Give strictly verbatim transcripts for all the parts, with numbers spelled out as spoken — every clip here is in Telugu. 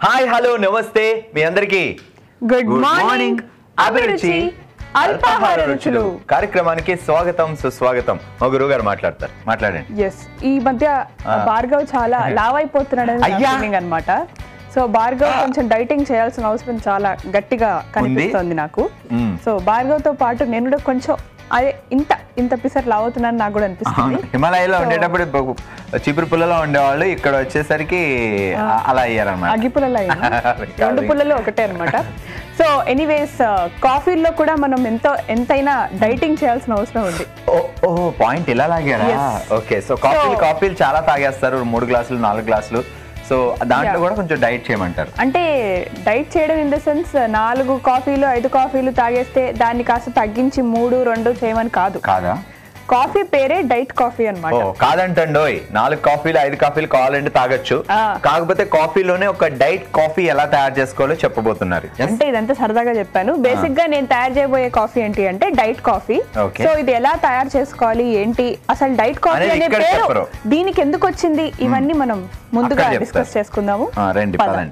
హాయ్ హలో నమస్తే మీ అందరికీ గుడ్ మార్నింగ్ అభిరుచి అల్పాహార రుచులు కార్యక్రమానికి స్వాగతం సుస్వాగతం. మా గురువు గారు మాట్లాడతారు, మాట్లాడండి. ఎస్, ఈ మధ్య భార్గవ్ చాలా లావ్ అయిపోతున్నాడు అన్నమాట. సో భార్గవ్ కొంచెం డైటింగ్ చేయాల్సిన అవసరం చాలా గట్టిగా కనిపిస్తుంది నాకు. సో భార్గవ్ తో పాటు నేను కూడా కొంచెం అదే ఇంత ఇంత పిసర్ లావ్ అవుతున్నాను నాకు కూడా అనిపిస్తుంది. హిమాలయాలో ఉండేటప్పుడు చిపురు పుల్లలో ఉండేవాళ్ళు, ఇక్కడ వచ్చేసరికి అలా అయ్యారన్నమాట, అగ్గి పుల్లలు అయ్యారు. రెండు పుల్లలు ఒకటే అనమాట. సో ఎనీవేస్ కాఫీలో కూడా మనం ఎంతో ఎంతైనా డైటింగ్ చేయాల్సిన అవసరం ఉంది. ఓహో, పాయింట్ ఇలా లాగారా? ఓకే. సో కాఫీలు కాఫీలు చాలా తాగేస్తారు, మూడు గ్లాసులు నాలుగు గ్లాసులు. సో దాంట్లో కూడా కొంచెం డైట్ చేయమంటారు. అంటే డైట్ చేయడం ఇన్ ద సెన్స్ నాలుగు కాఫీలు ఐదు కాఫీలు తాగేస్తే దాన్ని కాస్త తగ్గించి మూడు రెండు చేయమని కాదు. కాదా? కాఫీ పేరే డైట్ కాఫీ అన్నమాట. కాదంటండోయ్, నాలుగు కాఫీలు ఐదు కాఫీలు కావాలంటే తాగొచ్చు. కాకపోతే కాఫీలోనే ఒక డైట్ కాఫీ ఎలా తయారు చేసుకోవాలో చెప్పబోతున్నారు. అంటే ఇదంతా సరదాగా చెప్పాను. బేసిక్ గా నేను తయారు చేయబోయే కాఫీ ఏంటి అంటే డైట్ కాఫీ. సో ఇది ఎలా తయారు చేసుకోవాలి ఏంటి, అసలు డైట్ కాఫీ అనే పేరు దీనికి ఎందుకు వచ్చింది, ఇవన్నీ మనం ముందుగా డిస్కస్ చేసుకుందాము. రండి పదండి.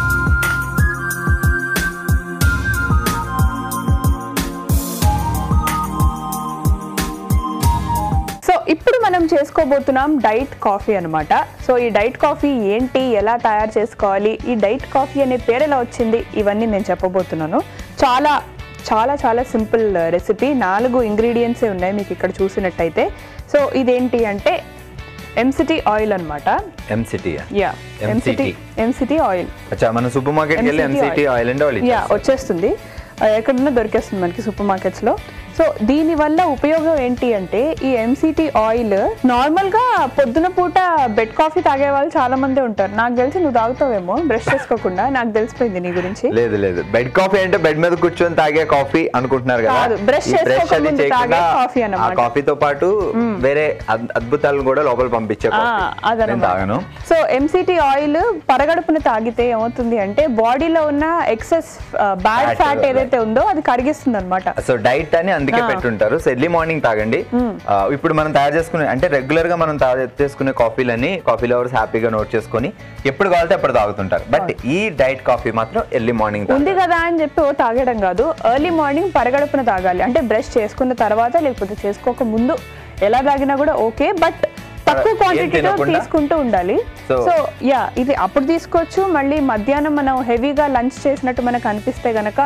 ఇప్పుడు మనం చేసుకోబోతున్నాం డైట్ కాఫీ అనమాట. సో ఈ డైట్ కాఫీ ఏంటి, ఎలా తయారు చేసుకోవాలి, ఈ డైట్ కాఫీ అనే పేరు ఎలా వచ్చింది, ఇవన్నీ నేను చెప్పబోతున్నాను. చాలా చాలా చాలా సింపుల్ రెసిపీ. నాలుగు ఇంగ్రీడియంట్సే ఉన్నాయి మీకు ఇక్కడ చూసినట్టయితే. సో ఇదేంటి అంటే ఎంసిటీ ఆయిల్ అనమాట. ఎంసిటీ యా ఎంసిటీ ఎంసిటీ ఆయిల్. అచ్చా, మన సూపర్ మార్కెట్కి వెళ్ళి ఎంసిటీ ఆయిల్ అంటే ఆయిల్ యా వచ్చేస్తుంది, ఎక్కడన్నా దొరికేస్తుంది మనకి సూపర్ మార్కెట్స్లో. సో దీనివల్ల ఉపయోగం ఏంటి అంటే ఈ ఎంసిటీ ఆయిల్ నార్మల్గా పొద్దున పూట బెడ్ కాఫీ తాగే వాళ్ళు చాలా మంది ఉంటారు. నాకు తెలిసి నువ్వు తాగుతావేమో బ్రష్ చేసుకోకుండా, నాకు తెలిసిపోయింది నీ గురించి. లేదు లేదు, బెడ్ కాఫీ అంటే బెడ్ మీద కూర్చొని తాగే కాఫీ అనుకుంటున్నారు కదా, బ్రష్ చేసుకోకుండా తాగే కాఫీ అన్నమాట. కాఫీతో పాటు వేరే అద్భుతాలను కూడా లోపల పంపించే తాగను. సో ఎంసిటీ ఆయిల్ పరగడుపున తాగితే ఏమవుతుంది అంటే బాడీలో ఉన్న ఎక్సెస్ బ్యాడ్ ఫ్యాట్ ఏదైతే ఉందో అది కరిగిస్తుంది అనమాట. సో డైట్ అని అందుకే పెట్టుంటారు. సో ఎర్లీ మార్నింగ్ తాగండి. ఇప్పుడు మనం తయారు చేసుకునే అంటే రెగ్యులర్ గా మనం తయారు చేసుకునే కాఫీలని కాఫీ లవర్స్ హ్యాపీగా నోట్ చేసుకుని ఎప్పుడు కావాలంటే అప్పుడు తాగుతుంటారు. బట్ ఈ డైట్ కాఫీ మాత్రం ఎర్లీ మార్నింగ్ ఉంది కదా అని చెప్పి ఓ తాగడం కాదు, ఎర్లీ మార్నింగ్ పరగడుపున తాగాలి. అంటే బ్రష్ చేసుకున్న తర్వాత లేకపోతే చేసుకోక ముందు ఎలా తాగినా కూడా ఓకే, బట్ తక్కువ క్వాంటిటీలో తీసుకుంటూ ఉండాలి. సో యా ఇది అప్పుడు తీసుకోవచ్చు. మళ్ళీ మధ్యాహ్నం మనం హెవీగా లంచ్ చేసినట్టు మనకు అనిపిస్తే గనక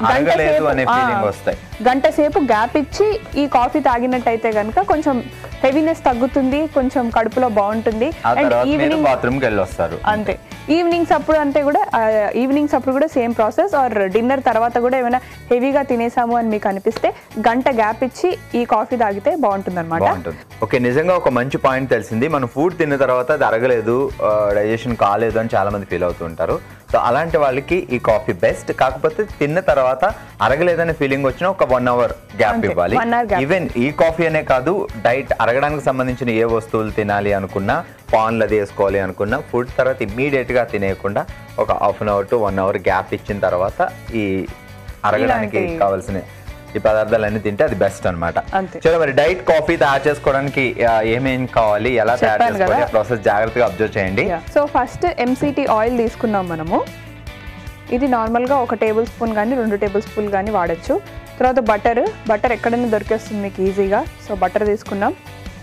గంట సేపు గ్యాప్ ఇచ్చి ఈ కాఫీ తాగినట్టయితే గనక కొంచెం హెవీనెస్ తగ్గుతుంది, కొంచెం కడుపులో బాగుంటుంది. అండ్ ఈవినింగ్ బాత్రూమ్కి వెళ్ళి వస్తారు అంతే. ఈవినింగ్స్ అప్పుడు అంతే కూడా ఈవినింగ్స్ అప్పుడు కూడా సేమ్ ప్రాసెస్. ఆర్ డిన్నర్ తర్వాత కూడా ఏమైనా హెవీగా తినేసాము అని మీకు అనిపిస్తే గంట గ్యాప్ ఇచ్చి ఈ కాఫీ తాగితే బాగుంటుంది అనమాట. ఓకే, నిజంగా ఒక మంచి పాయింట్ తెలిసింది. మనం ఫుడ్ తిన్న తర్వాత అది అరగలేదు, డైజెషన్ కాలేదు అని చాలా మంది ఫీల్ అవుతూ ఉంటారు. సో అలాంటి వాళ్ళకి ఈ కాఫీ బెస్ట్. కాకపోతే తిన్న తర్వాత అరగలేదనే ఫీలింగ్ వచ్చిన ఒక వన్ అవర్ గ్యాప్ ఇవ్వాలి. ఈవెన్ ఈ కాఫీ అనే కాదు, డైట్ అరగడానికి సంబంధించిన ఏ వస్తువులు తినాలి అనుకున్నా, పాన్లు అది వేసుకోవాలి అనుకున్నా, ఫుడ్ తర్వాత ఇమ్మీడియట్ గా తినేయకుండా ఒక half an hour to one hour gap ఇచ్చిన తర్వాత ఈ అరగడానికి కావాల్సిన ఈ పదార్థాలన్నీ తింటే అది బెస్ట్ అనమాట. చలో మరి డైట్ కాఫీ తయారు చేసుకోవడానికి ఏమేమి కావాలి, ఎలా తయారు చేసుకోవాలి, ప్రాసెస్ జాగ్రత్తగా అబ్జర్వ్ చేయండి. సో ఫస్ట్ ఎంసిటీ ఆయిల్ తీసుకున్నాం మనము. ఇది నార్మల్గా ఒక టేబుల్ స్పూన్ కానీ రెండు టేబుల్ స్పూన్ కానీ వాడచ్చు. తర్వాత బటర్ బటర్ ఎక్కడైనా దొరికేస్తుంది మీకు ఈజీగా. సో బటర్ తీసుకున్నాం.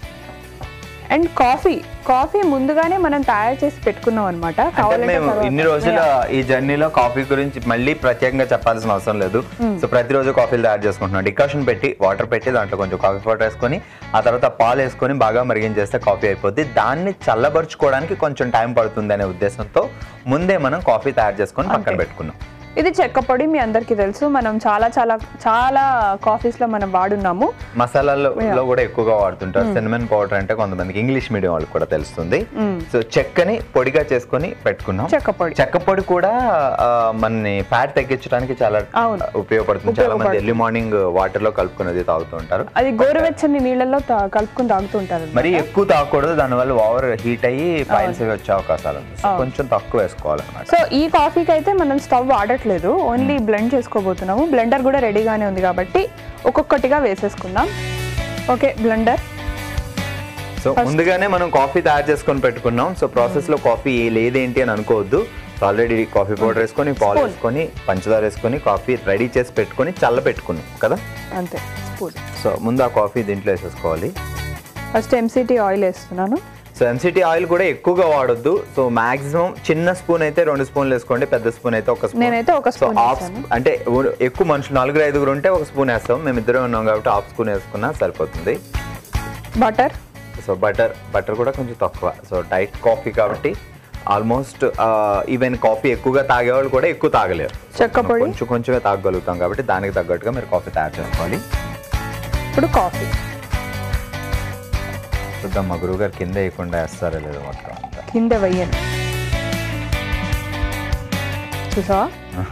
అండ్ కాఫీ కాఫీ ముందుగానే మనం తయారు చేసి పెట్టుకున్నాం అనమాట. మేము ఇన్ని రోజుల ఈ జర్నీలో కాఫీ గురించి మళ్ళీ ప్రత్యేకంగా చెప్పాల్సిన అవసరం లేదు. సో ప్రతిరోజు కాఫీలు తయారు చేసుకుంటున్నాం. డికాషన్ పెట్టి వాటర్ పెట్టి దాంట్లో కొంచెం కాఫీ పౌడర్ వేసుకొని ఆ తర్వాత పాలు వేసుకొని బాగా మరిగించేస్తే కాఫీ అయిపోద్ది. దాన్ని చల్లబరుచుకోవడానికి కొంచెం టైం పడుతుంది అనే ఉద్దేశంతో ముందే మనం కాఫీ తయారు చేసుకొని పక్కన పెట్టుకున్నాం. ఇది చెక్క పొడి మీ అందరికి తెలుసు, మనం చాలా చాలా చాలా కాఫీస్ లో మనం వాడున్నాము. మసాలాల్లో కూడా ఎక్కువగా వాడుతుంటారు. సిన్నమన్ పౌడర్ అంటే కొంతమందికి ఇంగ్లీష్ మీడియం వాళ్ళకి కూడా తెలుస్తుంది. సో చెక్కని పొడిగా చేసుకొని పెట్టుకున్నాం. చెక్క పొడి చెక్క పొడి కూడా మనని ఫ్యాట్ తగ్గించడానికి చాలా ఉపయోగపడుతుంది. చాలా మంది ఎర్లీ మార్నింగ్ వాటర్ లో కలుపుకునేది తాగుతూ ఉంటారు. అది గోరువెచ్చని నీళ్ళలో కలుపుకుని తాగుతుంటారు. మరి ఎక్కువ తాగకూడదు, దానివల్ల ఓవర్ హీట్ అయ్యి ఫైల్స్ వచ్చే అవకాశాలు ఉంది. కొంచెం తక్కువ వేసుకోవాలన్నమాట. సో ఈ కాఫీకి అయితే మనం స్టవ్ వాడట్లేదు, ఓన్లీ బ్లెండ్ చేసుకోబోతున్నాము. బ్లెండర్ కూడా రెడీగానే ఉంది కాబట్టి ఒక్కొక్కటిగా వేసేసుకుందాం. Okay, blender. సో ముందుగానే మనం కాఫీ తయారు చేసుకొని పెట్టుకున్నాం. సో ప్రాసెస్ లో కాఫీ లేదేంటి అని అనుకోవద్దు. ఆల్రెడీ కాఫీ పౌడర్ వేసుకొని పాలు వేసుకొని పంచదార వేసుకొని కాఫీ రెడీ చేసి పెట్టుకొని చల్ల పెట్టుకున్నాం కదా అంతే స్పూన్. సో ముందు ఆ కాఫీ దీంట్లో వేసేసుకోవాలి. ఫస్ట్ ఎంసీటీ ఆయిల్ వేస్తున్నాను. సో ఎంసీటీ ఆయిల్ కూడా ఎక్కువగా వాడొద్దు. సో మాక్సిమం చిన్న స్పూన్ అయితే రెండు స్పూన్లు వేసుకోండి, పెద్ద స్పూన్ అయితే ఒక స్పూన్. నేనైతే ఒక సో స్పూన్ హాఫ్ అంటే ఎక్కువ మనుషులు నలుగురు ఐదుగురు ఉంటే ఒక స్పూన్ వేస్తాం. మేము ఇద్దరే ఉన్నాం కాబట్టి హాఫ్ స్పూన్ వేసుకున్నా సరిపోతుంది. బటర్. సో బటర్ బటర్ కూడా కొంచెం తక్కువ. సో డైట్ కాఫీ కాబట్టి ఆల్మోస్ట్ ఈవెన్ కాఫీ ఎక్కువగా తాగేవాళ్ళు కూడా ఎక్కువ తాగలేరు. చెక్క పొడి కొంచెం కొంచెమే తాగలుగుతాం కాబట్టి దానికి తగ్గట్టుగా మీరు కాఫీ తయారు చేసుకోవాలి. ఇప్పుడు కాఫీ చూద్దాం మా గురువు గారు కింద వేయకుండా వేస్తారో లేదో మొత్తం అంతా. కింద వెయ్యను చూసా.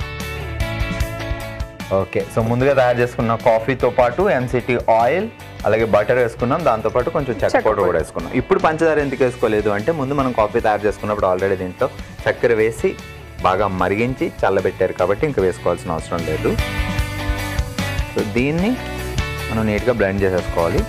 ఓకే సో ముందుగా తయారు చేసుకున్న కాఫీతో పాటు ఎంసీటీ ఆయిల్ అలాగే బటర్ వేసుకున్నాం, దాంతోపాటు కొంచెం చెక్క పౌడర్ కూడా వేసుకున్నాం. ఇప్పుడు పంచదార ఎందుకు వేసుకోలేదు అంటే ముందు మనం కాఫీ తయారు చేసుకున్నప్పుడు ఆల్రెడీ దీంట్లో చక్కెర వేసి బాగా మరిగించి చల్లబెట్టారు కాబట్టి ఇంకా వేసుకోవాల్సిన అవసరం లేదు. సో దీన్ని మనం నీట్గా బ్లెండ్ చేసేసుకోవాలి.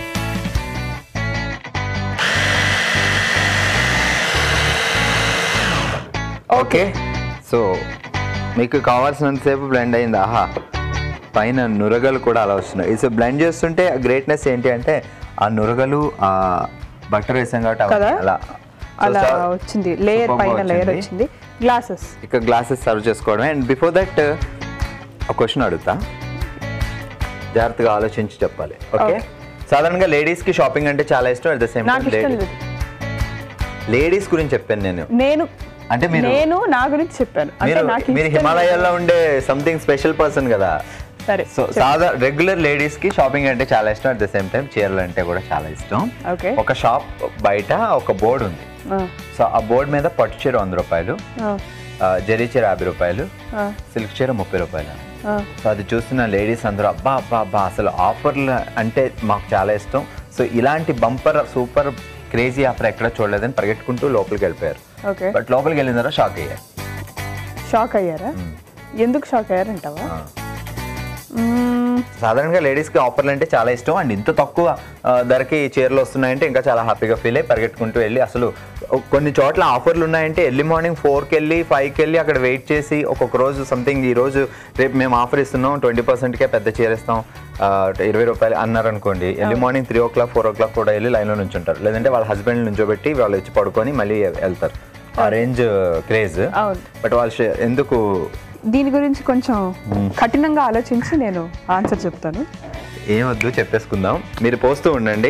ఓకే సో మీకు కావాల్సినంతసేపు బ్లెండ్ అయింది. ఆహా పైన నురగలు కూడా అలా వస్తున్నాయి. సో బ్లెండ్ చేస్తుంటే గ్రేట్నెస్ ఏంటి అంటే ఆ నురగలు ఆ బటర్ వేసాం కాబట్టి అలా అలా వచ్చింది, లేయర్ పైన లేయర్ వచ్చింది. గ్లాసెస్ ఇక గ్లాసెస్ సర్వ్ చేసుకోవడమే. అండ్ బిఫోర్ దట్ ఒక క్వశ్చన్ అడుగుతా, జాగ్రత్తగా ఆలోచించి చెప్పాలి. ఓకే సాధారణంగా లేడీస్ కి షాపింగ్ అంటే చాలా ఇష్టం. At the same time ladies గురించి చెప్పాను నేను నేను అంటే మీరు నేను నా గురించి చెప్పాను. అంటే నాకు మీరు హిమాలయాల్లో ఉండే సంథింగ్ స్పెషల్ పర్సన్ కదా. సరే సో సాదా రెగ్యులర్ లేడీస్ కి షాపింగ్ అంటే చాలా ఇష్టం. అట్ ద సేమ్ టైం చీరలు అంటే కూడా చాలా ఇష్టం. ఓకే ఒక షాప్ బయట ఒక బోర్డు ఉంది. సో ఆ బోర్డు మీద పట్టు చీర వంద రూపాయలు, జరీ చీర యాభై రూపాయలు, సిల్క్ చీర ముప్పై రూపాయలు. సో అది చూస్తున్న లేడీస్ అందరూ అబ్బా అబ్బా అబ్బా అసలు ఆఫర్లు అంటే మాకు చాలా ఇష్టం. సో ఇలాంటి బంపర్ సూపర్ క్రేజీ ఆఫర్ ఎక్కడ చూడలేదని పరిగెట్టుకుంటూ లోపలికి వెళ్ళిపోయారు. బట్ లోపలికి వెళ్ళిన తర్వాత షాక్ అయ్యారు. షాక్ అయ్యారా? ఎందుకు షాక్ అయ్యారంటావా? సాధారణంగా లేడీస్కి ఆఫర్లు అంటే చాలా ఇష్టం. అండ్ ఇంత తక్కువ ధరకి చీరలు వస్తున్నాయంటే ఇంకా చాలా హ్యాపీగా ఫీల్ అయ్యి పరిగెట్టుకుంటూ వెళ్ళి అసలు కొన్ని చోట్ల ఆఫర్లు ఉన్నాయంటే ఎర్లీ మార్నింగ్ ఫోర్కి వెళ్ళి ఫైవ్కి వెళ్ళి అక్కడ వెయిట్ చేసి ఒక్కొక్క రోజు సంథింగ్ ఈ రోజు రేపు మేము ఆఫర్ ఇస్తున్నాం ట్వంటీ పర్సెంట్కే పెద్ద చీర ఇస్తాం ఇరవై రూపాయలు అన్నారు అనుకోండి, early morning three o'clock four o'clock కూడా వెళ్ళి లైన్లో నుంచి ఉంటారు. లేదంటే వాళ్ళ హస్బెండ్ నుంచోబెట్టి వాళ్ళు వచ్చి పడుకొని మళ్ళీ వెళ్తారు. ఆ రేంజ్ క్రేజ్. బట్ వాళ్ళు ఎందుకు దీని గురించి కొంచెం కఠినంగా ఆలోచించి నేను ఆన్సర్ చెప్తాను. ఏమొద్దు చెప్పేసుకుందాం, మీరు పోస్తూ ఉండండి.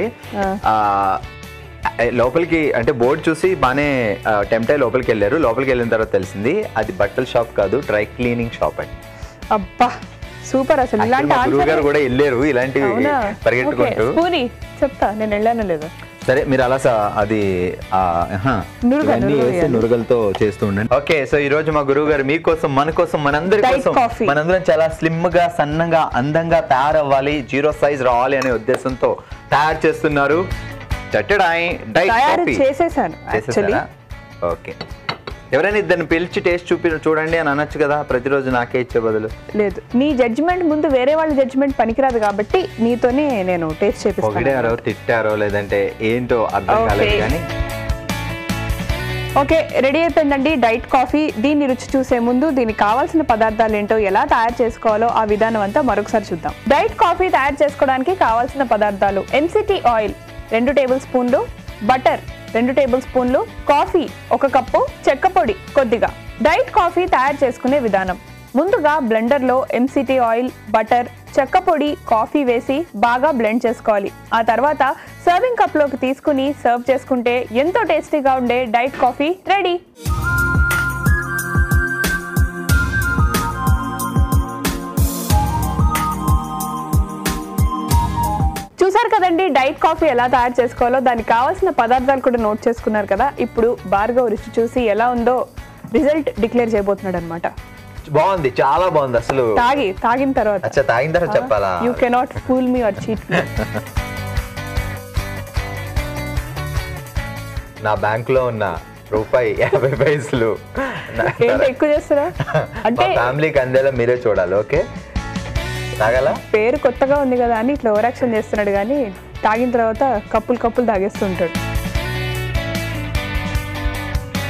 లోపలికి అంటే బోర్డు చూసి బాగానే టెంప్ట్ అయ్యి లోపలికి వెళ్ళారు. లోపలికి వెళ్ళిన తర్వాత తెలిసింది అది బట్టల షాప్ కాదు, డ్రై క్లీనింగ్ షాప్ అండి. అబ్బా సూపర్. అసలు ఇలాంటి గురువు గారు కూడా వెళ్ళారు ఇలాంటివి పరిగెట్టుకుంటూ. చెప్తా నేను వెళ్ళాను లేదు. సరే మీరు అలా అది నురగలతో చేస్తూ ఉండండి. ఓకే సో ఈ రోజు మా గురువు గారు మీకోసం మన కోసం మనందరి కోసం మనందరం చాలా స్లిమ్ గా సన్నగా అందంగా తయారవ్వాలి, జీరో సైజ్ రావాలి అనే ఉద్దేశంతో తయారు చేస్తున్నారు. చేసేసాను. ఓకే ఎవరైనా ఇద్దరిని పిలిచి టేస్ట్ చూపి చూడండి అని అనొచ్చు కదా, ప్రతిరోజు నాకే ఇచ్చే బదులు. లేదు నీ జడ్జిమెంట్ ముందు వేరే వాళ్ళ జడ్జిమెంట్ పనికిరాదు కాబట్టి నీతోనే నేను టేస్ట్ చేపిస్తాను. పొగిడారో తిట్టారో లేదంటే ఏంటో అర్థం కాలేదు కానీ. ఓకే రెడీ అయిపోయిందండి డైట్ కాఫీ. దీన్ని రుచి చూసే ముందు దీనికి కావాల్సిన పదార్థాలు ఏంటో ఎలా తయారు చేసుకోవాలో ఆ విధానం అంతా మరొకసారి చూద్దాం. డైట్ కాఫీ తయారు చేసుకోవడానికి కావాల్సిన పదార్థాలు: ఎంసీటీ ఆయిల్ రెండు టేబుల్ స్పూన్లు, బటర్ రెండు టేబుల్ స్పూన్లు, కాఫీ ఒక కప్పు, చెక్క పొడి కొద్దిగా. డైట్ కాఫీ తయారు చేసుకునే విధానం: ముందుగా బ్లెండర్లో ఎంసీటీ ఆయిల్, బటర్, చెక్క పొడి, కాఫీ వేసి బాగా బ్లెండ్ చేసుకోవాలి. ఆ తర్వాత సర్వింగ్ కప్లోకి తీసుకుని సర్వ్ చేసుకుంటే ఎంతో టేస్టీగా ఉండే డైట్ కాఫీ రెడీ. చూసారు కదండి డైట్ కాఫీ ఎలా తయారు చేసుకోవాలో. దానికి కావాల్సిన పదార్థాలు కూడా నోట్ చేసుకున్నారు కదా. ఇప్పుడు భార్గవ్ రుచి చూసి ఎలా ఉందో రిజల్ట్ డిక్లేర్ చేయబోతున్నాడు అనమాట. బాగుంది, చాలా బాగుంది. అసలు తాగి తాగిన తర్వాత తాగిన తర్వాత చెప్పాలా? You cannot fool me or cheat me. నా బ్యాంక్ లో ఉన్న రూపాయి యాభై పైసలు ఏంటి ఎక్కువ చేస్తారా అంటే ఫ్యామిలీకి అందేలా మీరే చూడాలి. ఓకే తాగాల పేరు కొత్తగా ఉంది కదా అని ఇట్లా ఓవర్ యాక్షన్ చేస్తున్నాడు, కానీ తాగిన తర్వాత కప్పులు కప్పులు తాగేస్తూ ఉంటాడు.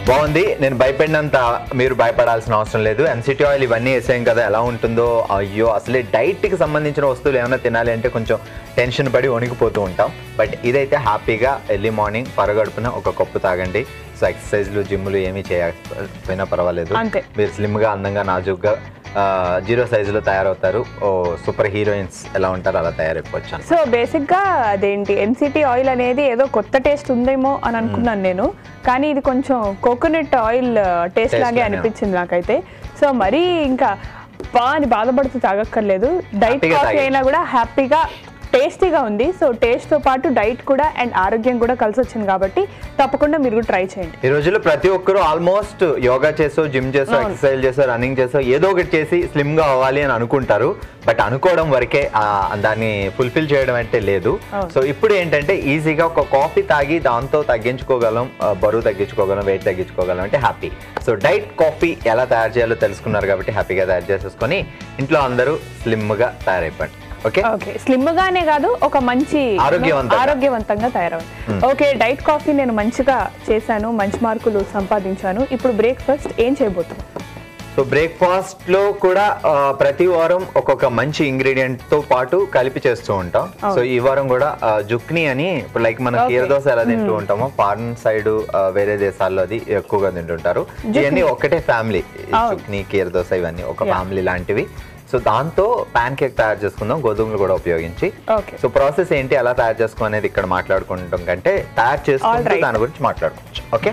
బాగుంది. నేను భయపడినంత మీరు భయపడాల్సిన అవసరం లేదు. ఎంసిటీ ఆయిల్ ఇవన్నీ వేసాం కదా, ఎలా ఉంటుందో. అయ్యో అసలే డైట్కి సంబంధించిన వస్తువులు ఏమైనా తినాలి అంటే కొంచెం టెన్షన్ పడి వణికిపోతూ ఉంటాం. బట్ ఇదైతే హ్యాపీగా ఎర్లీ మార్నింగ్ పరగడుపున ఒక కప్పు తాగండి. సో ఎక్సర్సైజ్లు జిమ్లు ఏమీ చేయకపోయినా పర్వాలేదు, మీరు స్లిమ్గా అందంగా నాజుగ్గా జీరో సైజులో తయారవుతారు. ఓ సూపర్ హీరోయిన్స్ ఎలా ఉంటారో అలా తయారైపోవచ్చు. సో బేసిక్గా అదేంటి ఎంసిటీ ఆయిల్ అనేది ఏదో కొత్త టేస్ట్ ఉందేమో అని అనుకున్నాను నేను, కానీ ఇది కొంచెం కోకోనట్ ఆయిల్ టేస్ట్ లాగే అనిపించింది నాకైతే. సో మరీ ఇంకా బా అని బాధపడుతూ తాగక్కర్లేదు. డైట్ కాఫీ అయినా కూడా హ్యాపీగా టేస్టీగా ఉంది. సో టేస్ట్ తో పాటు డైట్ కూడా అండ్ ఆరోగ్యం కూడా కలిసి వచ్చింది కాబట్టి తప్పకుండా మీరు కూడా ట్రై చేయండి. ఈ రోజుల్లో ప్రతి ఒక్కరు ఆల్మోస్ట్ యోగా చేసో, జిమ్ చేసో, ఎక్సర్సైజ్ చేసో, రన్నింగ్ చేసో ఏదో ఒకటి చేసి స్లిమ్ గా అవ్వాలి అని అనుకుంటారు. బట్ అనుకోవడం వరకే, దాన్ని ఫుల్ఫిల్ చేయడం అంటే లేదు. సో ఇప్పుడు ఏంటంటే ఈజీగా ఒక కాఫీ తాగి దాంతో తగ్గించుకోగలం, బరువు తగ్గించుకోగలం, వెయిట్ తగ్గించుకోగలం అంటే హ్యాపీ. సో డైట్ కాఫీ ఎలా తయారు చేయాలో తెలుసుకున్నారు కాబట్టి హ్యాపీగా తయారు చేసేసుకొని ఇంట్లో అందరూ స్లిమ్ గా తయారైపోండి. ఓకే ఓకే స్లిమ్ గానే కాదు, ఒక మంచి ఆరోగ్యవంతంగా తయారవ్వాలి. ఓకే డైట్ కాఫీ నేను మంచిగా చేశాను, మంచి మార్కులు సంపాదించాను. ఇప్పుడు బ్రేక్ఫాస్ట్ ఏం చేయబోతున్నాను? సో బ్రేక్ఫాస్ట్ లో కూడా ప్రతి వారం ఒక్కొక్క మంచి ఇంగ్రీడియంట్ తో పాటు కలిపి చేస్తూ ఉంటాం. సో ఈ వారం కూడా జుక్ని అని, ఇప్పుడు లైక్ మనం కీర దోశ ఎలా తింటూ ఉంటామో ఫారెన్ సైడ్ వేరే దేశాల్లో అది ఎక్కువగా తింటుంటారు. ఇవన్నీ ఒకటే ఫ్యామిలీ, జుక్ని, కీర దోశ ఇవన్నీ ఒక ఫ్యామిలీ లాంటివి. సో దాంతో ప్యాన్ కేక్ తయారు చేసుకుందాం గోధుమలు కూడా ఉపయోగించి. సో ప్రాసెస్ ఏంటి, ఎలా తయారు చేసుకోనేది ఇక్కడ మాట్లాడుకుంటాం కంటే తయారు చేసుకుంటూ దాని గురించి మాట్లాడుకోవచ్చు. ఓకే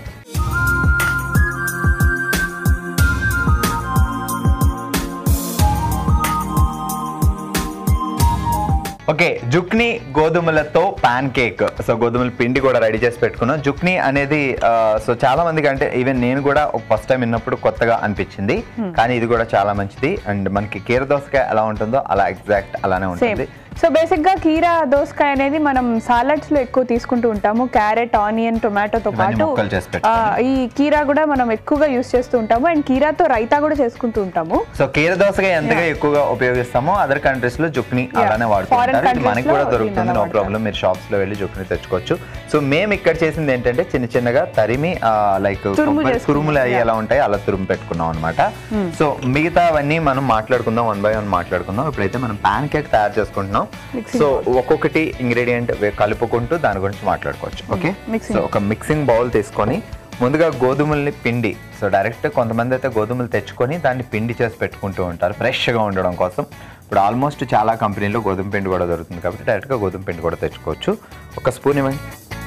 ఓకే జుక్ని గోధుమలతో పాన్ కేక్. సో గోధుమల పిండి కూడా రెడీ చేసి పెట్టుకున్నాం. జుక్ని అనేది సో చాలా మందికి, అంటే ఈవెన్ నేను కూడా ఫస్ట్ టైం విన్నప్పుడు కొత్తగా అనిపించింది, కానీ ఇది కూడా చాలా మంచిది. అండ్ మనకి కీర దోసకాయ ఎలా ఉంటుందో అలా ఎగ్జాక్ట్ అలానే ఉంటుంది. సో బేసిక్ గా కీరా దోసకాయ అనేది మనం సాలడ్స్ లో ఎక్కువ తీసుకుంటూ ఉంటాము. క్యారెట్, ఆనియన్, టొమాటోతో పాటు ఈ కీరా కూడా మనం ఎక్కువగా యూస్ చేస్తూ ఉంటాము. అండ్ కీరాతో రైతా కూడా చేసుకుంటూ ఉంటాము. సో కీర దోసకాయ ఎంతగా ఎక్కువగా ఉపయోగిస్తామో అదర్ కంట్రీస్ లో జుక్ని అలానే వాడుతుంటారు. మనకి కూడా దొరుకుతుంది, నో ప్రాబ్లం. మీరు షాప్స్ లో వెళ్ళి జుక్ని తెచ్చుకోవచ్చు. సో మేము ఇక్కడ చేసింది ఏంటంటే చిన్న చిన్నగా తరిమి లైక్ తురుములు అయ్యి ఎలా ఉంటాయి అలా తురుము పెట్టుకున్నాం అనమాట. సో మిగతావన్నీ మనం మాట్లాడుకుందాం, వన్ బై వన్ మాట్లాడుకుందాం. ఇప్పుడైతే మనం పాన్ కేక్ తయారు చేసుకుంటున్నాం. సో ఒక్కొక్కటి ఇంగ్రీడియంట్ కలుపుకుంటూ దాని గురించి మాట్లాడుకోవచ్చు. ఓకే సో ఒక మిక్సింగ్ బౌల్ తీసుకొని ముందుగా గోధుమల్ని పిండి, సో డైరెక్ట్ కొంతమంది అయితే గోధుమలు తెచ్చుకొని దాన్ని పిండి చేసి పెట్టుకుంటూ ఉంటారు ఫ్రెష్గా ఉండడం కోసం. ఇప్పుడు ఆల్మోస్ట్ చాలా కంపెనీలో గోధుమ పిండి కూడా దొరుకుతుంది కాబట్టి డైరెక్ట్గా గోధుమ పిండి కూడా తెచ్చుకోవచ్చు. ఒక స్పూన్ ఇవ్వండి.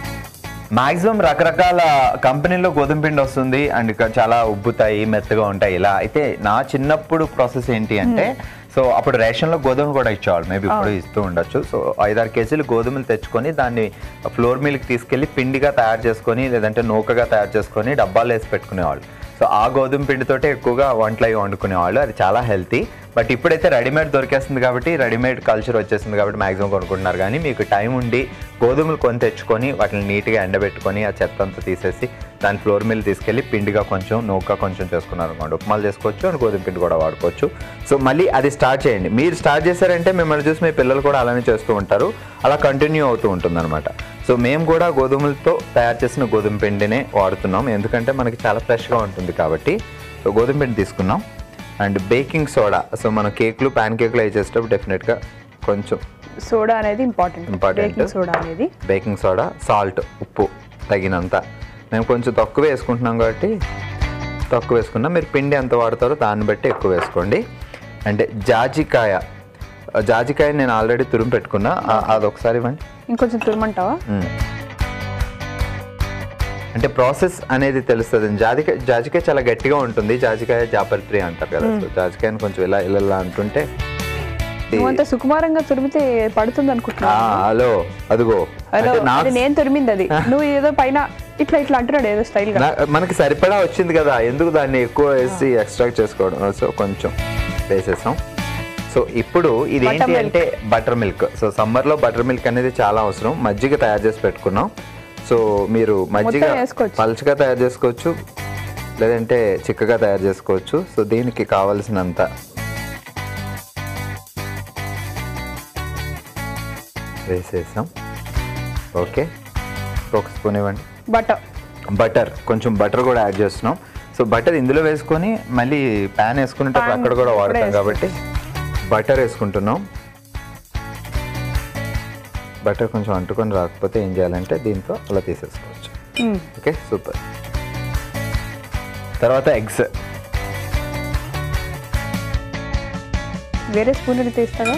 మాక్సిమం రకరకాల కంపెనీలో గోధుమ పిండి వస్తుంది అండ్ చాలా ఉబ్బుతాయి, మెత్తగా ఉంటాయి. ఇలా అయితే నా చిన్నప్పుడు ప్రాసెస్ ఏంటి అంటే, సో అప్పుడు రేషన్లో గోధుమలు కూడా ఇచ్చేవాళ్ళు, మేబీ ఇప్పుడు ఇస్తూ ఉండొచ్చు. సో ఐదారు కేజీలు గోధుమలు తెచ్చుకొని దాన్ని ఫ్లోర్ మిల్కి తీసుకెళ్లి పిండిగా తయారు చేసుకొని లేదంటే నూకగా తయారు చేసుకొని డబ్బాలు వేసి పెట్టుకునేవాళ్ళు. సో ఆ గోధుమ పిండితోటే ఎక్కువగా వంటలు అవి వండుకునేవాళ్ళు. అది చాలా హెల్తీ. బట్ ఇప్పుడైతే రెడీమేడ్ దొరికేస్తుంది కాబట్టి, రెడీమేడ్ కల్చర్ వచ్చేసింది కాబట్టి మ్యాక్సిమం కొనుక్కుంటున్నారు. కానీ మీకు టైం ఉండి గోధుమలు కొని తెచ్చుకొని వాటిని నీట్గా ఎండబెట్టుకొని ఆ చెత్త అంతా తీసేసి దాని ఫ్లోర్ మిల్ తీసుకెళ్ళి పిండిగా కొంచెం నూక కొంచెం చేసుకున్నారు అనుకోండి, ఉప్మాలు చేసుకోవచ్చు అండ్ గోధుమ పిండి కూడా వాడుకోవచ్చు. సో మళ్ళీ అది స్టార్ట్ చేయండి. మీరు స్టార్ట్ చేశారంటే మిమ్మల్ని చూసి మీ పిల్లలు కూడా అలానే చేస్తూ ఉంటారు, అలా కంటిన్యూ అవుతూ ఉంటుంది అనమాట. సో మేము కూడా గోధుమలతో తయారు చేసిన గోధుమ పిండినే వాడుతున్నాం, ఎందుకంటే మనకి చాలా ఫ్రెష్గా ఉంటుంది కాబట్టి. సో గోధుమ పిండి తీసుకున్నాం అండ్ బేకింగ్ సోడా. సో మనం కేక్లు, ప్యాన్ కేక్లు అవి చేసేటప్పుడు డెఫినెట్గా కొంచెం సోడా అనేది ఇంపార్టెంట్. ఇంపార్టెంట్ సోడా అనేది, బేకింగ్ సోడా, సాల్ట్, ఉప్పు తగినంత. మేము కొంచెం తక్కువ వేసుకుంటున్నాం కాబట్టి తక్కువ వేసుకున్నాం. మీరు పిండి ఎంత వాడతారో దాన్ని బట్టి ఎక్కువ వేసుకోండి. అంటే జాజికాయ, జాజికాయ నేను ఆల్రెడీ తురుము పెట్టుకున్నా, అదొకసారి ఇవ్వండి. ఇంకొంచెం తురుమంటావా? అంటే ప్రాసెస్ అనేది తెలుస్తుంది. జాజికాయ జాజికాయ చాలా గట్టిగా ఉంటుంది. జాజికాయ జాపల్ప్రి అంటారు కదా. సో జాజికాయని కొంచెం ఇలా ఇలా అంటుంటే సుకుమారంగా తురిమితే పడుతుంది అనుకుంటున్నా. హలో అదిగో నేను తురిమింది అది, నువ్వు ఏదో పైన ఇట్లా ఇట్లా అంటున్నాడు ఏదో స్టైల్ గా. మనకి సరిపడా వచ్చింది కదా, ఎందుకు దాన్ని ఎక్కువ వేసి ఎక్స్ట్రాక్ట్ చేసుకోవడం. సో కొంచెం వేసేసాం. సో ఇప్పుడు ఇది ఏంటి అంటే బటర్ మిల్క్. సో సమ్మర్ లో బటర్ మిల్క్ అనేది చాలా అవసరం. మజ్జిగ తయారు చేసి పెట్టుకున్నాం. సో మీరు మజ్జిగ పల్చగా తయారు చేసుకోవచ్చు లేదంటే చిక్కగా తయారు చేసుకోవచ్చు. సో దీనికి కావలసినంత వేసేసాం. ఓకే ఒక స్పూన్ ఇవ్వండి. బటర్ బటర్, కొంచెం బటర్ కూడా యాడ్ చేస్తున్నాం. సో బటర్ ఇందులో వేసుకొని మళ్ళీ ప్యాన్ వేసుకునేటప్పుడు అక్కడ కూడా వాడతాం కాబట్టి బటర్ వేసుకుంటున్నాం. బటర్ కొంచెం అంటుకొని రాకపోతే ఏం చేయాలంటే దీంతో అలా తీసేసుకోవచ్చు. Okay, super. తర్వాత ఎగ్స్. వేరే స్పూన్ తీస్తాగా?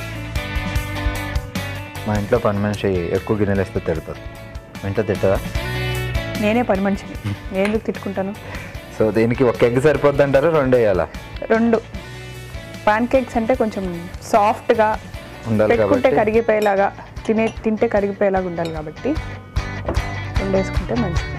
మా ఇంట్లో పని మనిషి ఎక్కువ గిన్నెలు వేస్తే తిడుతుంది. మా ఇంట్లో తిట్టదా? నేనే పని మనిషిని, నేను ఎందుకు తిట్టుకుంటాను? సో దీనికి ఒక ఎగ్ సరిపోద్ది అంటారు, రెండు వేయాలా? రెండు. పాన్ కేక్స్ అంటే కొంచెం సాఫ్ట్గా ఉండాలి పెట్టుకుంటే కాబట్టి కరిగిపోయేలాగా, తినే తింటే కరిగిపోయేలాగా ఉండాలి కాబట్టి రెండు వేసుకుంటే మంచిది.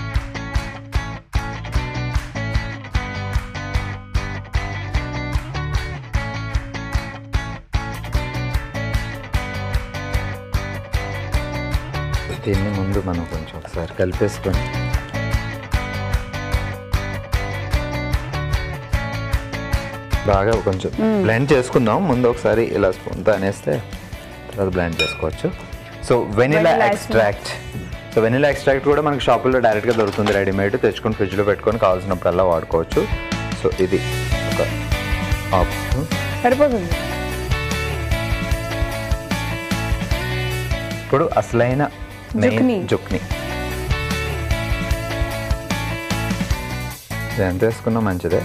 దీన్ని ముందు మనం కొంచెం ఒకసారి కలిపేసుకొని బాగా కొంచెం బ్లెండ్ చేసుకుందాం. ముందు ఒకసారి ఇలా స్పూన్తో అనేస్తే తర్వాత బ్లెండ్ చేసుకోవచ్చు. So vanilla extract. So vanilla extract కూడా మనకి షాపుల్లో డైరెక్ట్గా దొరుకుతుంది రెడీమేడ్. తెచ్చుకొని ఫ్రిడ్జ్లో పెట్టుకొని కావాల్సినప్పుడల్లా వాడుకోవచ్చు. సో ఇది ఒక హాఫ్ స్పూన్ సరిపోతుంది. ఇప్పుడు అసలైన జుక్నీ. జుక్నీ ఎంత వేసుకున్నా మంచిదే.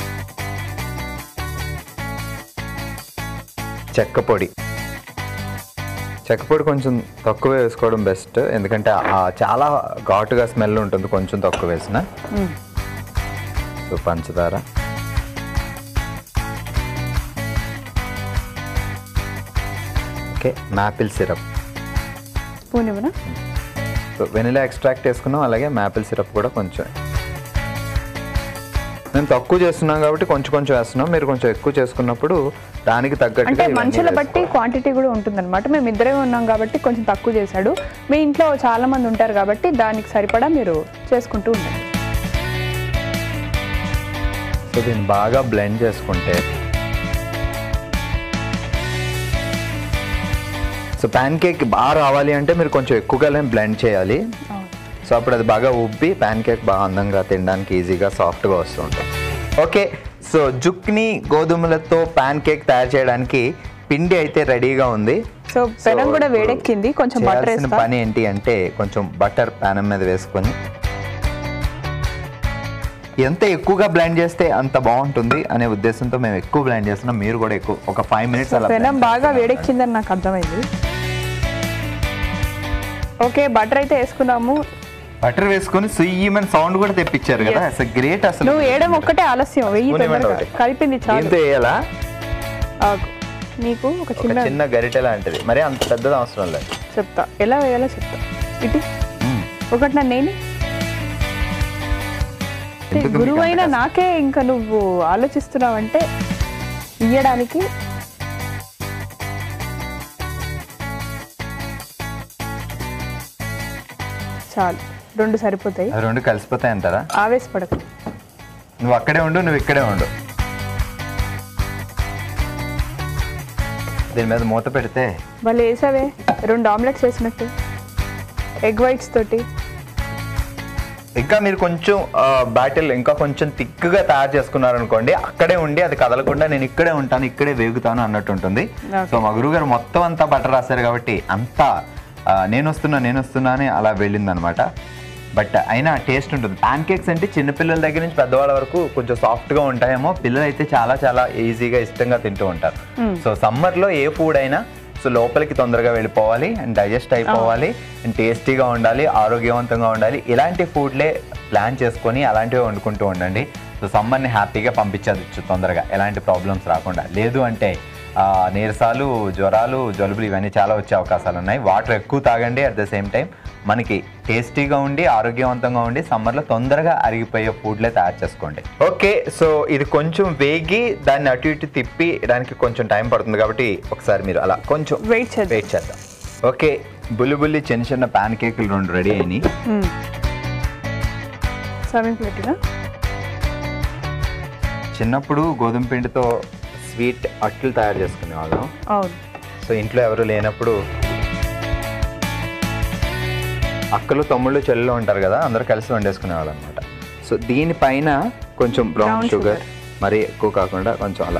చెక్క పొడి. చెక్క పొడి కొంచెం తక్కువ వేసుకోవడం బెస్ట్, ఎందుకంటే చాలా ఘాటుగా స్మెల్ ఉంటుంది కొంచెం తక్కువ వేసిన. సో పంచదార, ఓకే, మాపిల్ సిరప్. స్పూన్ ఇవ్వనా? సో వెనిలా ఎక్స్ట్రాక్ట్ వేసుకున్నాం, అలాగే మాపిల్ సిరప్ కూడా కొంచెం. మేము తక్కువ చేస్తున్నాం కాబట్టి కొంచెం కొంచెం వేస్తున్నాం. మీరు కొంచెం ఎక్కువ చేసుకున్నప్పుడు దానికి తగ్గట్టు అంటే మనుషుల బట్టి క్వాంటిటీ కూడా ఉంటుందన్నమాట. మేము ఇద్దరే ఉన్నాం కాబట్టి కొంచెం తక్కువ చేశాడు. మీ ఇంట్లో చాలా మంది ఉంటారు కాబట్టి దానికి సరిపడా మీరు చేసుకుంటూ ఉండండి. సో దీన్ని బాగా బ్లెండ్ చేసుకుంటే, సో ప్యాన్ కేక్ బాగా రావాలి అంటే మీరు కొంచెం ఎక్కువగా బ్లెండ్ చేయాలి. సో అప్పుడు అది బాగా ఉబ్బి ప్యాన్ కేక్ బాగా అందంగా తినడానికి ఈజీగా సాఫ్ట్గా వస్తూ ఉంటుంది. ఓకే, సో జుక్నీ గోధుమలతో ప్యాన్ కేక్ తయారు చేయడానికి పిండి అయితే రెడీగా ఉంది. సో పెనం కూడా వేడెక్కింది, కొంచెం బటర్ వేసిన వేస్తా. పని ఏంటి అంటే కొంచెం బటర్ ప్యాన్ మీద వేసుకొని ఎంత ఎక్కువగా బ్లెండ్ చేస్తే అంత బాగుంటుంది అనే ఉద్దేశంతో మేము ఎక్కువ బ్లెండ్ చేస్తున్నాం. మీరు కూడా ఎక్కువ ఒక ఫైవ్ మినిట్స్ అలా. పెనం బాగా వేడెక్కిందని నాకు అర్థమైంది. ఓకే, బటర్ అయితే వేసుకున్నాము. బటర్ వేసుకొని సుయ్యమని సౌండ్ కూడా తెప్పించారు కదా, అసలు గ్రేట్. అసలు నువ్వు వేయడం ఒక్కటే ఆలస్యం, వెయ్యి కలిపింది చాలా. దీంతో వేయాలా? నీకు ఒక చిన్న చిన్న గరిటె లాంటిది, మరి అంత పెద్దది అవసరం లేదు. చెప్తా ఎలా వేయాలో చెప్తా. ఇటు ఒకటి నన్ను నేను గురువైన నాకే ఇంకా నువ్వు ఆలోచిస్తున్నావంటే ఇయ్యడానికి. చాలు, రెండు సరిపోతాయి. రెండు కలిసిపోతాయి అంటారా? ఆవేశపడకు, నువ్వు అక్కడే ఉండు, నువ్వు ఇక్కడే ఉండు. దీని మీద మూత పెడితే వాళ్ళు వేసావే రెండు ఆమ్లెట్స్ వేసినట్టు ఎగ్ వైట్స్ తోటి. ఇంకా మీరు కొంచెం బ్యాటిల్ ఇంకా కొంచెం థిక్గా తయారు చేసుకున్నారనుకోండి, అక్కడే ఉండి అది కదలకుండా నేను ఇక్కడే ఉంటాను, ఇక్కడే వేగుతాను అన్నట్టు ఉంటుంది. సో మా గురువు గారు మొత్తం అంతా బటర్ రాశారు కాబట్టి అంతా నేను వస్తున్నా నేను వస్తున్నా అని అలా వెళ్ళింది అనమాట. బట్ అయినా టేస్ట్ ఉంటుంది. ప్యాన్ కేక్స్ అంటే చిన్నపిల్లల దగ్గర నుంచి పెద్దవాళ్ళ వరకు కొంచెం సాఫ్ట్గా ఉంటాయేమో, పిల్లలు అయితే చాలా చాలా ఈజీగా ఇష్టంగా తింటూ ఉంటారు. సో సమ్మర్లో ఏ ఫుడ్ అయినా సో లోపలికి తొందరగా వెళ్ళిపోవాలి అండ్ డైజెస్ట్ అయిపోవాలి అండ్ టేస్టీగా ఉండాలి, ఆరోగ్యవంతంగా ఉండాలి. ఇలాంటి ఫుడ్లే ప్లాన్ చేసుకొని అలాంటివి వండుకుంటూ ఉండండి. సో సమ్మర్ని హ్యాపీగా పంపించవచ్చు తొందరగా, ఎలాంటి ప్రాబ్లమ్స్ రాకుండా. లేదు అంటే నీరసాలు, జ్వరాలు, జలుబులు ఇవన్నీ చాలా వచ్చే అవకాశాలు ఉన్నాయి. వాటర్ ఎక్కువ తాగండి. అట్ ద సేమ్ టైం మనకి టేస్టీగా ఉండి ఆరోగ్యవంతంగా ఉండి సమ్మర్లో తొందరగా అరిగిపోయే ఫుడ్లే తయారు చేసుకోండి. ఓకే, సో ఇది కొంచెం వేగి దాన్ని అటు ఇటు తిప్పి దానికి కొంచెం టైం pడుతుంది కాబట్టి ఒకసారి మీరు అలా కొంచెం వెయిట్ చేద్దాం వెయిట్ చేద్దాం ఓకే, బుల్లి బుల్లి చిన్న చిన్న ప్యాన్ కేకులు రెండు రెడీ అయినాయి. సర్వింగ్ ప్లేట్నా? చిన్నప్పుడు గోధుమ పిండితో స్వీట్ అట్లు తయారు చేసుకునేవాళ్ళం. అవును. సో ఇంట్లో ఎవరు లేనప్పుడు అక్కలు తమ్ముళ్ళు చెల్లెలు ఉంటారు కదా, అందరూ కలిసి వండేసుకునేవాళ్ళు అనమాట. సో దీనిపైన కొంచెం బ్రౌన్ షుగర్, మరీ ఎక్కువ కాకుండా కొంచెం అలా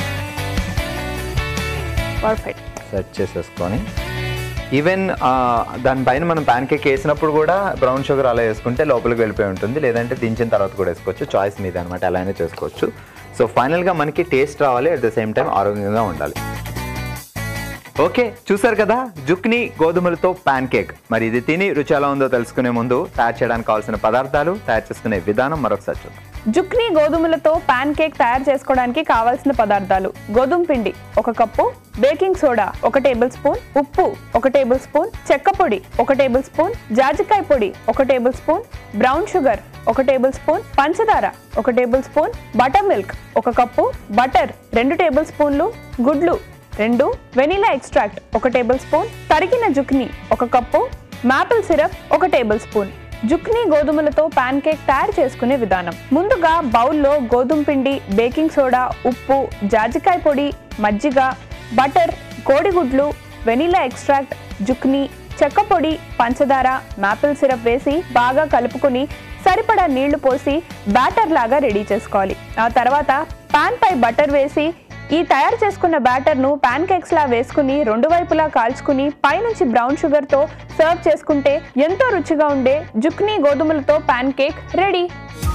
పర్ఫెక్ట్ సెట్ చేసేసుకొని, ఈవెన్ దానిపైన మనం ప్యాన్ కేక్ వేసినప్పుడు కూడా బ్రౌన్ షుగర్ అలా వేసుకుంటే లోపలికి వెళ్ళిపోయి ఉంటుంది, లేదంటే దించిన తర్వాత కూడా వేసుకోవచ్చు, చాయిస్ మీద అనమాట, ఎలా అయినా చేసుకోవచ్చు. సో ఫైనల్గా మనకి టేస్ట్ రావాలి, అట్ ద సేమ్ టైం ఆరోగ్యంగా ఉండాలి. ఓకే, చూసారు కదా జుక్ని గోధుమలతో ప్యాన్ కేక్. మరి ఇది తిని రుచి ఎలా ఉందో తెలుసుకునే ముందు తయారు చేయడానికి కావాల్సిన పదార్థాలు, తయారు చేసుకునే విధానం మరొకసారి చూద్దాం. జుక్ని గోధుమలతో పాన్ కేక్ తయారు చేసుకోవడానికి కావాల్సిన పదార్థాలు: గోధుమ పిండి ఒక కప్పు, బేకింగ్ సోడా ఒక టేబుల్ స్పూన్, ఉప్పు ఒక టేబుల్ స్పూన్, చెక్క పొడి ఒక టేబుల్ స్పూన్, జాజికాయ పొడి ఒక టేబుల్ స్పూన్, బ్రౌన్ షుగర్ ఒక టేబుల్ స్పూన్, పంచదార ఒక టేబుల్ స్పూన్, బటర్ మిల్క్ ఒక కప్పు, బటర్ రెండు టేబుల్ స్పూన్లు, గుడ్లు రెండు, వెనిలా ఎక్స్ట్రాక్ట్ ఒక టేబుల్ స్పూన్, తరిగిన జుక్ని ఒక కప్పు, మాపిల్ సిరప్ ఒక టేబుల్ స్పూన్. జుక్ని గోధుమలతో పాన్ కేక్ తయారు చేసుకునే విధానం: ముందుగా బౌల్లో గోధుమ పిండి, బేకింగ్ సోడా, ఉప్పు, జాజికాయ పొడి, మజ్జిగ, బటర్, కోడిగుడ్లు, వెనిలా ఎక్స్ట్రాక్ట్, జుక్ని, చెక్క పొడి, పంచదార, మాపిల్ సిరప్ వేసి బాగా కలుపుకొని సరిపడా నీళ్లు పోసి బ్యాటర్ లాగా రెడీ చేసుకోవాలి. ఆ తర్వాత పాన్ పై బటర్ వేసి ఈ తయారు చేసుకున్న బ్యాటర్ ను పాన్ కేక్స్ లా వేసుకుని రెండు వైపులా కాల్చుకుని పైనుంచి బ్రౌన్ షుగర్ తో సర్వ్ చేసుకుంటే ఎంతో రుచిగా ఉండే జుక్ని గోధుమలతో పాన్ కేక్ రెడీ.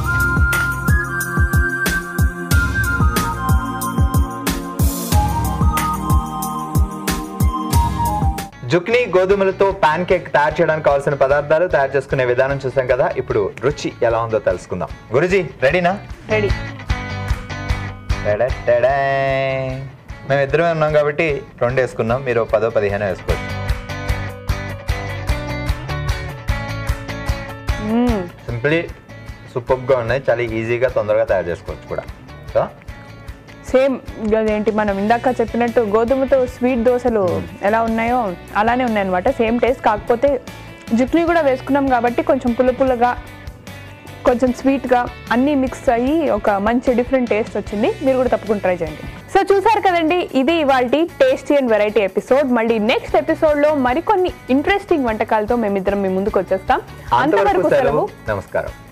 జుక్ని గోధుమలతో పాన్ కేక్ తయారు చేయడానికి కావాల్సిన పదార్థాలు, తయారు చేసుకునే విధానం చూసాం కదా. ఇప్పుడు రుచి ఎలా ఉందో తెలుసుకుందాం. గురుజీ రెడీనా? రెడీ. మేము ఇద్దరమే ఉన్నాం కాబట్టి రెండు వేసుకున్నాం, మీరు పదో పదిహేను వేసుకోవచ్చు. సింప్లీ సూపర్గా ఉన్నాయి, చాలా ఈజీగా తొందరగా తయారు చేసుకోవచ్చు కూడా. సో సేమ్ అదేంటి మనం ఇందాక చెప్పినట్టు గోధుమతో స్వీట్ దోశలు ఎలా ఉన్నాయో అలానే ఉన్నాయన్నమాట, సేమ్ టేస్ట్. కాకపోతే జుక్ని కూడా వేసుకున్నాం కాబట్టి కొంచెం పుల్ల పుల్లగా, కొంచెం స్వీట్గా అన్నీ మిక్స్ అయ్యి ఒక మంచి డిఫరెంట్ టేస్ట్ వచ్చింది. మీరు కూడా తప్పకుండా ట్రై చేయండి. సో చూసారు కదండి, ఇది ఇవాల్టి టేస్టీ అండ్ వెరైటీ ఎపిసోడ్. మళ్ళీ నెక్స్ట్ ఎపిసోడ్లో మరికొన్ని ఇంట్రెస్టింగ్ వంటకాలతో మేమిద్దరం మీ ముందుకు వచ్చేస్తాం. అంతవరకు సెలవు, నమస్కారం.